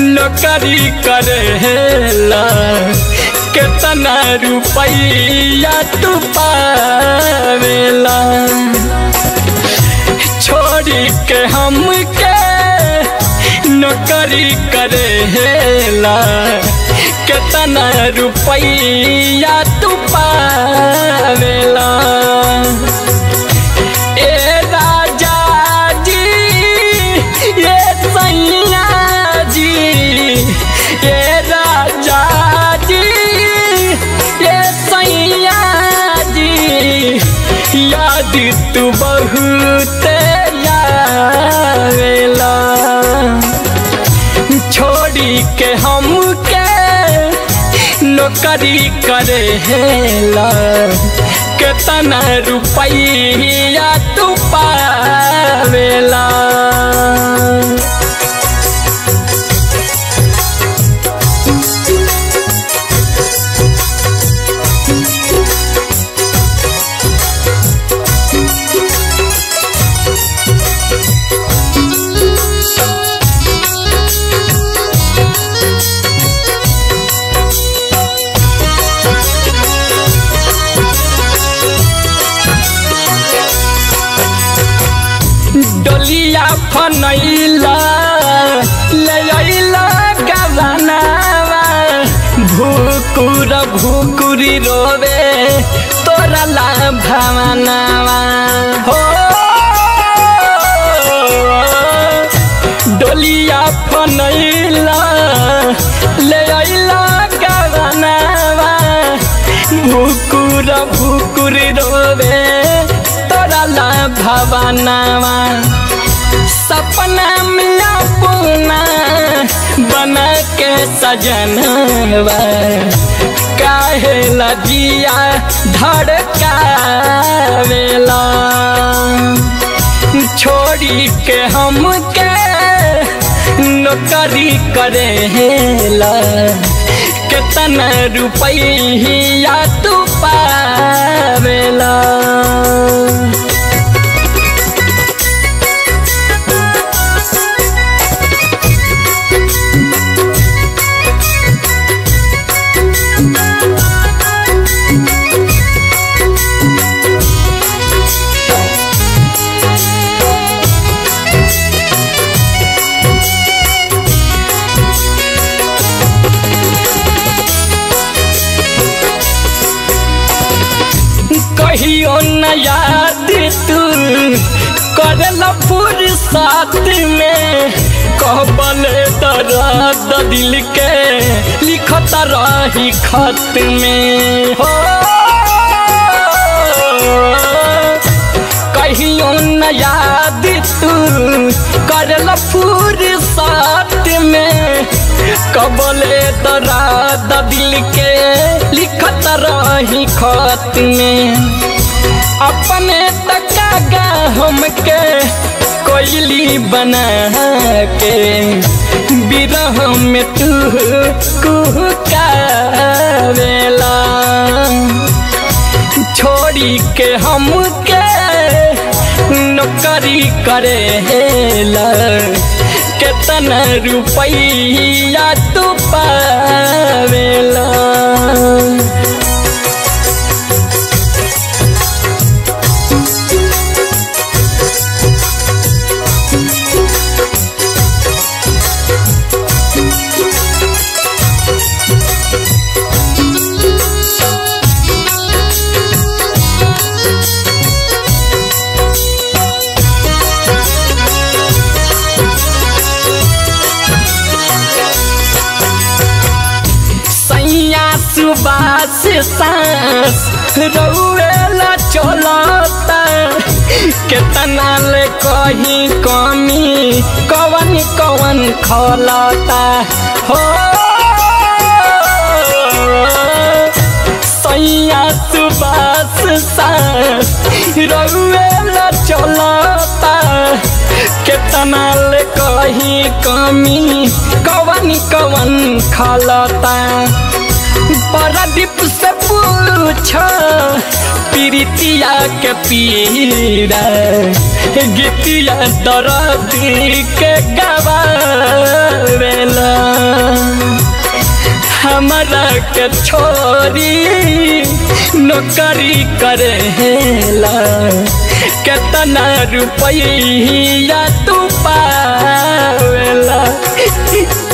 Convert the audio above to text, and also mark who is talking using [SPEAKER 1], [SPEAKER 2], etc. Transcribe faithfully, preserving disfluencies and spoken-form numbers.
[SPEAKER 1] नौकरी करेला कितना रुपया तू पावेला छोड़ी के हमके नौकरी करेला कितना रुपया तू पावेला ए राजा जी ये सैया जी ये राजा जी ये सैया जी याद तू बहुत आवेला छोड़ी के हमके नौकरी करेला कितना रुपया तू पावेला डोलिया फनैला ले अइला गवनावा भूकुर भूकुरी रोवे तोरा ला भवनावा हो डोलिया फनैला ले अइला गवनावा भूकुर भूकुरी रोवे तोरा ला भवनावा सपना में अपना बना के सजनवा काहे लजिया धड़कावेला छोड़ी के हमके नौकरी करेला कितना रुपया तू पावेला कहियो न याद तू करला फुर्सत में कहबले दर्द दिल के लिखत रही खत में हो कहियो न याद तू करला फुर्सत में कहबले दर्द दिल के लिखत रही खत में अपने तकागा हमके कोयली बना के बिरह में तू कुहकावेला छोड़ी के हमके नौकरी करेला कितना रुपया तू पावेला सुबास सांस रउएला चलता कितना ले कहीं कमी कवन कवन खलता हो सैया सुबास सांस रउएला चलता कितना ले कहीं कमी कवन कवन खलता प्रदीप से पूछो प्रीतिया के पीड़ा गीतिया दर्द के गवावेला। हमारा के छोरी नौकरी करेला कितना रुपया तू पावेला।